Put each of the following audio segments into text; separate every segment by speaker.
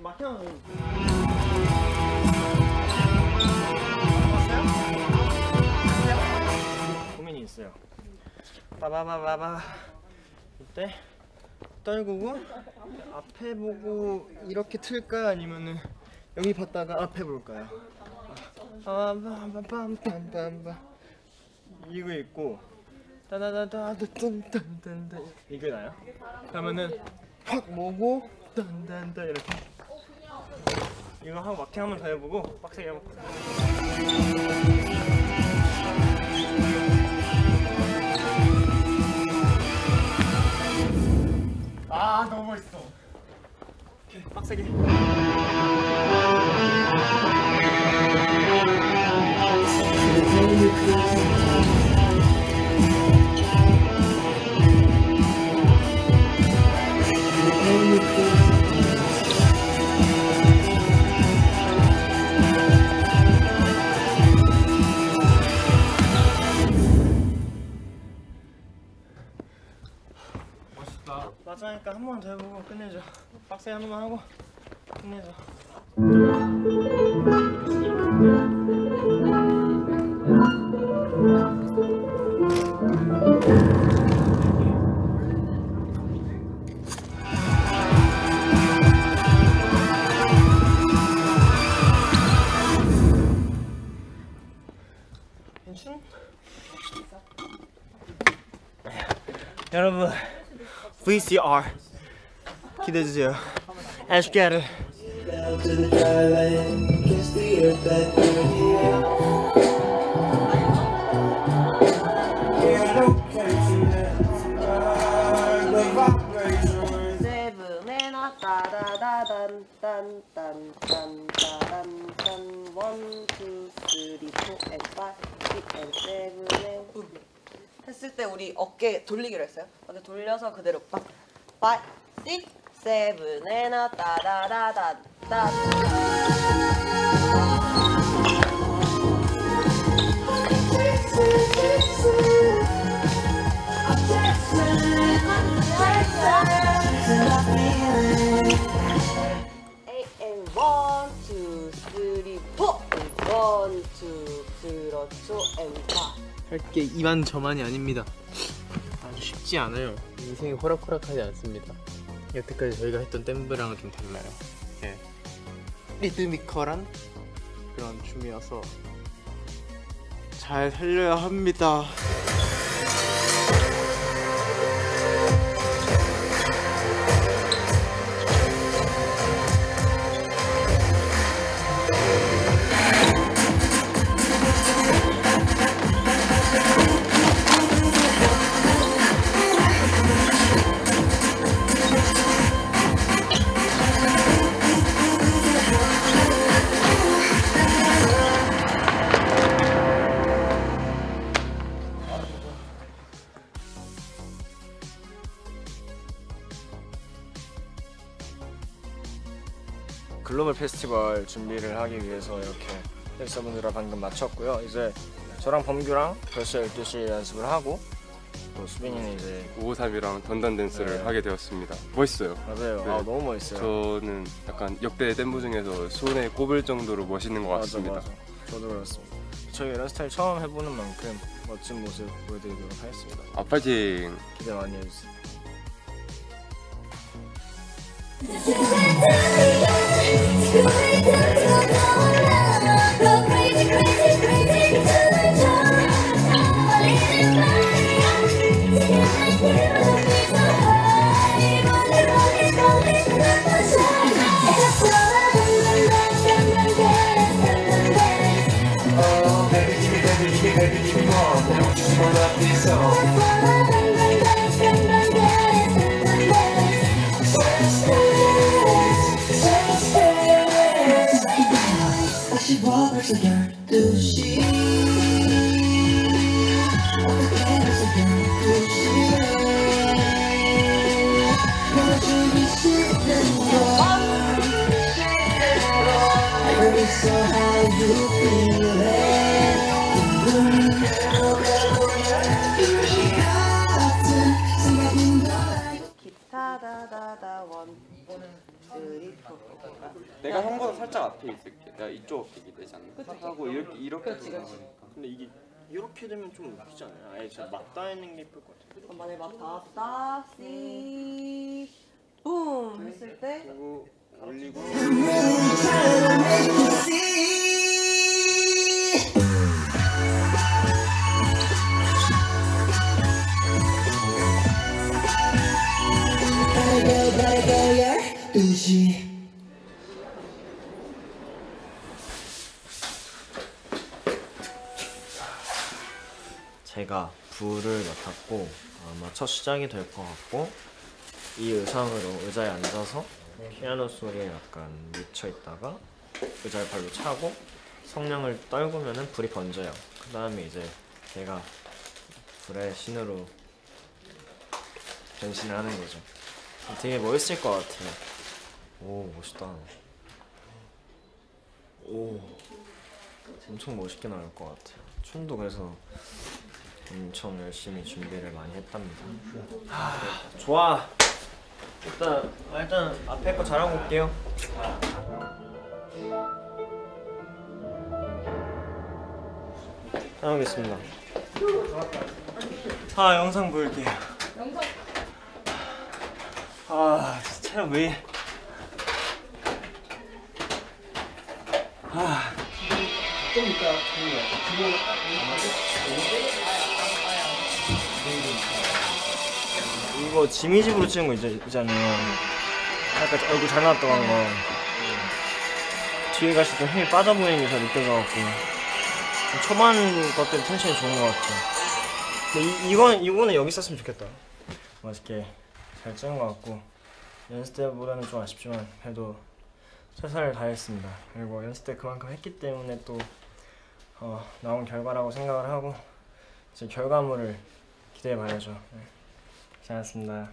Speaker 1: 막혀는 고민이 있어요. 빠바바바바 이때 떨구고 앞에 보고 이렇게 틀까 아니면은 여기 봤다가 앞에 볼까요? 빠바바밤빰빰빰 이거 있고 따다다다다딴딴딴 이게 나요? 그러면은 확 모고 딴딴딴 이렇게 이거 하고 막히 한번 더 해보고 빡세게 해볼게요. 아 너무 멋있어. 오케이 빡세게.
Speaker 2: 멋있다.
Speaker 1: 마지막이니까 한 번 더 해보고 끝내죠. 빡세게 한 번만 하고 끝내죠. 여러분 VCR 기대해주세요. 에스케르
Speaker 3: 세븐에나 따다다단 딴딴딴딴딴 원, 투, 쓰리, 포, 앤 파이, 식, 앤 세븐 했을 때 우리 어깨 돌리기로 했어요. 근데 돌려서 그대로 빡, 파이, 식, 세븐에나 따다다단 딴. 원, 투, 쓰리, 포. 원, 투, 그렇죠. 앤 파이.
Speaker 2: 할게 이만저만이 아닙니다. 아주 쉽지 않아요. 인생이 호락호락하지 않습니다. 여태까지 저희가 했던 댄브랑은 좀 달라요. 예. 리드미컬한 그런 춤이어서 잘 살려야 합니다.
Speaker 1: 글로벌 페스티벌 준비를 하기 위해서 이렇게 댄서분들과 방금 마쳤고요. 이제 저랑 범규랑 벌써 12시에 연습을 하고 또 수빈이는 이제
Speaker 4: 553이랑 던던 댄스를
Speaker 1: 네.
Speaker 4: 하게 되었습니다. 멋있어요.
Speaker 1: 맞아요.
Speaker 4: 네.
Speaker 1: 아, 너무 멋있어요.
Speaker 4: 저는 약간 역대 댄브 중에서 손에 꼽을 정도로 멋있는 것 같습니다.
Speaker 1: 맞아. 저도 그렇습니다. 저희 이런 스타일 처음 해보는 만큼 멋진 모습 보여드리도록 하겠습니다.
Speaker 4: 파이팅!
Speaker 1: 기대 많이 해주세요.
Speaker 3: 기타다다다 원.
Speaker 5: 내가 형보다 살짝 앞에 있을게. 내가 이쪽 어깨 되지 않나?
Speaker 3: 그치.
Speaker 5: 하고 이렇게
Speaker 3: 그렇지,
Speaker 5: 돌아가니까.
Speaker 3: 그렇지.
Speaker 1: 근데 이게 이렇게 되면 좀 웃기지 않아요? 아예 진짜 맞닿아 있는 게 예쁠 것 같아요.
Speaker 3: 그럼 만약에 막 닿았다, 씨, 붐 했을 때
Speaker 1: 그리고 올리고 제가 불을 맡았고 아마 첫 시작이 될 것 같고 이 의상으로 의자에 앉아서 피아노 소리에 약간 미쳐 있다가 의자를 발로 차고 성냥을 떨구면은 불이 번져요. 그 다음에 이제 제가 불의 신으로 변신을 하는 거죠. 되게 멋있을 것 같아요. 오 멋있다. 오 엄청 멋있게 나올 것 같아요. 춤도 그래서 엄청 열심히 준비를 많이 했답니다. 좋아. 일단 앞에 거 잘하고 올게요. 잘하겠습니다. 영상 볼게요. 영상. 진짜 촬영 왜? 좀 이따 이거 지미집으로 찍은 거 있잖아요. 약간 얼굴 잘 나왔다고 한 거. 뒤에 갈수록 좀 힘이 빠져 보이는 게 잘 느껴져갖고 초반 것 때문에 텐션이 좋은 것 같아요. 근데 이거는 여기 있었으면 좋겠다. 맛있게 잘 찍은 것 같고 연습 때보다는 좀 아쉽지만 그래도 최선을 다했습니다. 그리고 연습 때 그만큼 했기 때문에 또 나온 결과라고 생각을 하고 이제 결과물을 기대해봐야죠. 네. 잘했습니다.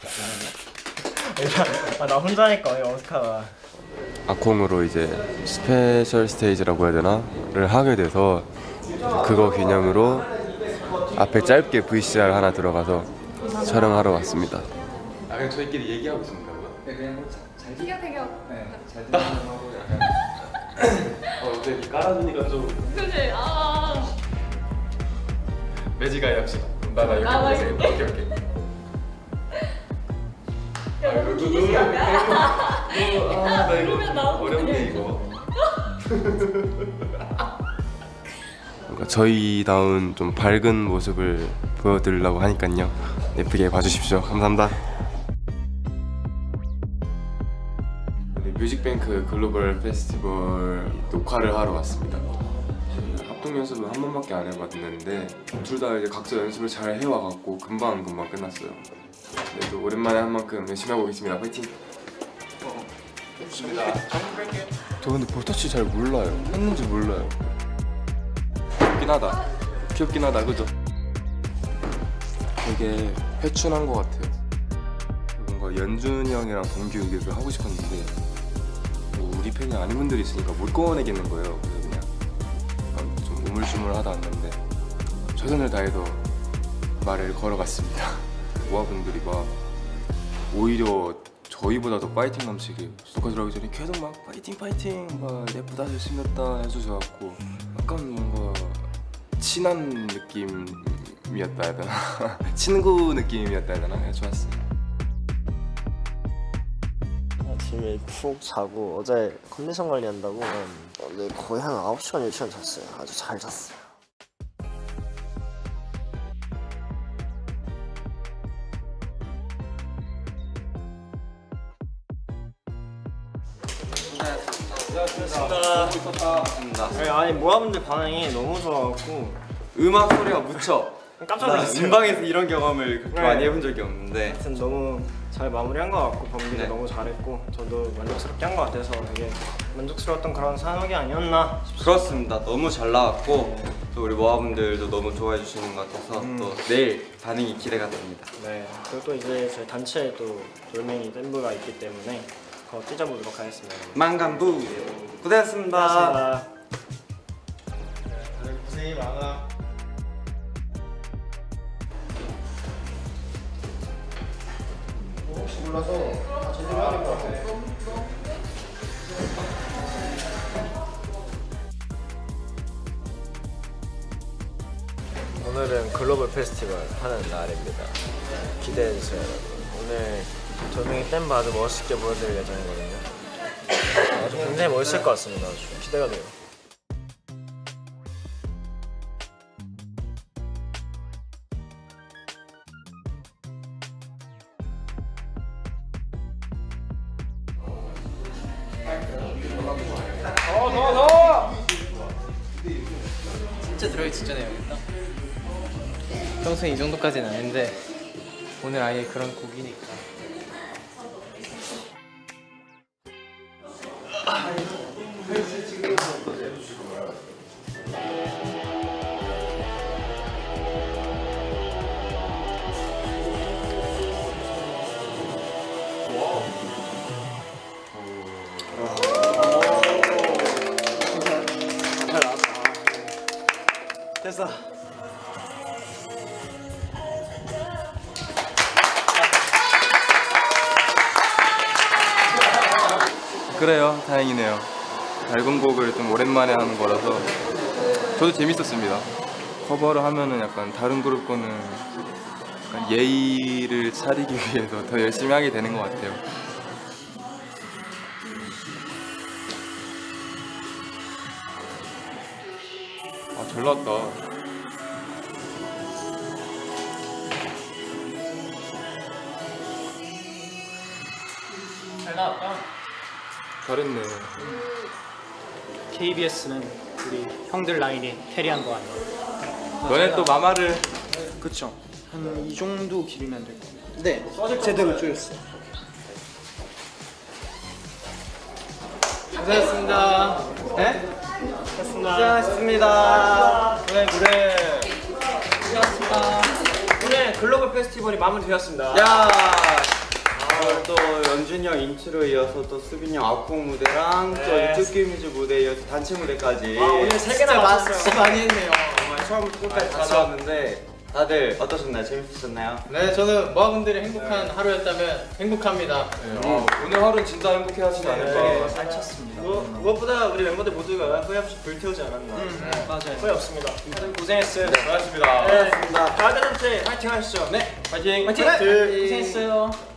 Speaker 1: 나 혼자니까 어색하다.
Speaker 4: 아콩으로 이제 스페셜 스테이지라고 해야 되나?를 하게 돼서 그거 기념으로 앞에 짧게 VCR 하나 들어가서 촬영하러 왔습니다. 그냥 저희끼리 얘기하고 있습니다.
Speaker 5: 네, 그냥 잘
Speaker 6: 티격태격.
Speaker 5: 네, 잘 들어가고 약간
Speaker 4: 이렇게 깔아주니까 좀
Speaker 6: 그치?
Speaker 4: 매지가 역시 나 이렇게
Speaker 6: 나
Speaker 4: 보세요. 오케이.
Speaker 6: 너무 기기지 않냐?
Speaker 4: 나
Speaker 6: 그러면 나오고
Speaker 4: 어렵네 이거. 그러니까 저희다운 좀 밝은 모습을 보여드리려고 하니까요. 예쁘게 봐주십시오. 감사합니다. 뮤직뱅크 글로벌 페스티벌 녹화를 하러 왔습니다. 합동 연습은 한 번밖에 안 해봤는데 둘 다 이제 각자 연습을 잘 해와갖고 금방 끝났어요. 그래도 오랜만에 한 만큼 열심히 하고 있습니다. 파이팅! 좋습니다. 저 근데 볼터치 잘 몰라요. 했는지 몰라요. 귀엽긴 하다, 그죠? 되게 회춘한 것 같아요. 뭔가 연준이 형이랑 범규 얘기를 하고 싶었는데 뭐 우리 팬이 아닌 분들이 있으니까 못 꺼내겠는 거예요. 그래서 그냥 좀 우물쭈물하다 왔는데 최선을 다해서 말을 걸어갔습니다. 모아분들이 막 오히려 저희보다 더 파이팅 넘치게 녹화 들어가기 전에 계속 막 파이팅 막 예쁘다 잘생겼다 해주셔갖고 약간 뭔가 친한 느낌이었다 해야 되나? 친구 느낌이었다 해야 되나? 좋았어요.
Speaker 1: 아침에 푹 자고 어제 컨디션 관리한다고 오늘 거의 한 9시간 10시간 잤어요. 아주 잘 잤어요. 아니 모아분들 반응이 너무 좋아갖고
Speaker 5: 음악 소리가 묻혀.
Speaker 1: 깜짝
Speaker 5: 나
Speaker 1: 놀랐어요.
Speaker 5: 음방에서 이런 경험을 그렇게
Speaker 1: 네.
Speaker 5: 많이 해본 적이 없는데
Speaker 1: 하여튼 너무 잘 마무리한 것 같고 범규도
Speaker 5: 네.
Speaker 1: 너무 잘했고 저도 만족스럽게 한 것 같아서 되게 만족스러웠던 그런 산옥이 아니었나 싶습니다.
Speaker 5: 그렇습니다. 너무 잘 나왔고 또 우리 모아분들도 너무 좋아해 주시는 것 같아서 또 내일 반응이 기대가 됩니다.
Speaker 1: 네, 그리고 또 이제 저희 단체에 또 돌멩이 댄브가 있기 때문에 그거 뛰어보도록 하겠습니다.
Speaker 5: 만감부 고생했습니다.
Speaker 1: 고맙습니다. 네, 고생이 많아. 오늘은 글로벌 페스티벌 하는 날입니다. 기대해주세요 여러분. 오늘 돌멩이 댐 아주 멋있게 보여드릴 예정이거든요. 아주 굉장히 멋있을 것 같습니다. 아주 기대가 돼요.
Speaker 2: 진짜 들어가기 직전에 해야겠다. 평소에 이 정도까지는 아닌데 오늘 아예 그런 곡이니까.
Speaker 1: 됐어.
Speaker 4: 그래요. 다행이네요. 앨범 곡을 좀 오랜만에 하는 거라서 저도 재밌었습니다. 커버를 하면은 약간 다른 그룹 거는 약간 예의를 차리기 위해서 더 열심히 하게 되는 것 같아요. 아, 잘 나왔다.
Speaker 2: 잘 나왔다.
Speaker 4: 잘했네.
Speaker 7: KBS는 우리 형들 라인이 캐리한 거 아니야?
Speaker 4: 너네 또 마마를
Speaker 7: 그쵸. 한 이 정도 길이면 될 것 같아요.
Speaker 2: 네.
Speaker 7: 제대로 쪼였어.
Speaker 2: 고생하셨습니다. 네?
Speaker 1: 고생하셨습니다. 그래. 고생하셨습니다. 오늘 글로벌 페스티벌이 마무리되었습니다.
Speaker 5: 야. 또 연준이 형 인트로 이어서 또 수빈이 형 아쿠 무대랑
Speaker 1: 네.
Speaker 5: 또 이투키뮤즈 무대에 이어서 단체 무대까지
Speaker 1: 오늘 3개나 맞췄어요.
Speaker 2: 진짜 많이 했네요.
Speaker 5: 정말 처음부터 끝까지 다 나왔는데 다들 어떠셨나요? 재밌으셨나요?
Speaker 2: 네, 저는 모아분들이 행복한 하루였다면 행복합니다.
Speaker 4: 오늘 하루는 진짜 행복해 하시지 않을까.
Speaker 1: 잘 쳤습니다. 무엇보다 우리 멤버들 모두가 후회 없이 불태우지 않았나.
Speaker 7: 맞아요.
Speaker 1: 후회 없습니다. 다들 고생했어요.
Speaker 4: 수고하셨습니다.
Speaker 1: 네, 다들 전체 화이팅 하시죠. 네,
Speaker 4: 파이팅!
Speaker 1: 화이팅! 고생했어요.